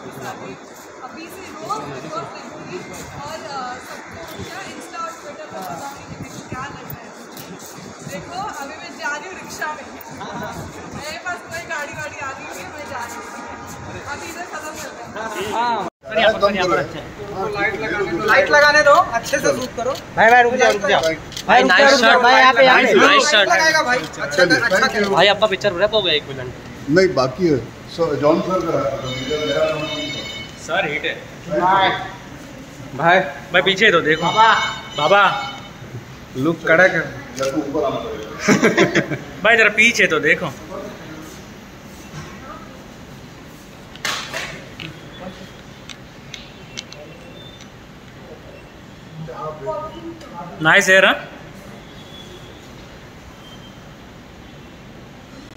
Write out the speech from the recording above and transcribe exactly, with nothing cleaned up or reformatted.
वापस आ गई। अभी से रोज रोज लिखूंगी और सबको क्या इंस्टा और ट्विटर पर बताऊंगी कि देखो क्या लगता है। देखो अभी मैं जा रही हूँ रिक्शा में, मेरे पास कोई गाड़ी वाड़ी आ रही है, मैं जा रही हूँ। अभी इधर खत्म करते हैं। लाइट लगाने दो, अच्छे से शूट करो। भाई भाई रुक जाओ रुक जाओ भाई, नाइस शॉट भाई, यहाँ पे यहाँ पे नाइस शॉट लगाएगा भाई। अच्छा अच्छा करो भाई, आपका पिक्चर रैप हो गया एक मिनट। नहीं बाकी है जॉन सर का सर हिट है भाई। भाई पीछे तो देखो बाबा, लुक कड़क है भाई जरा पीछे तो देखो। नाइस है।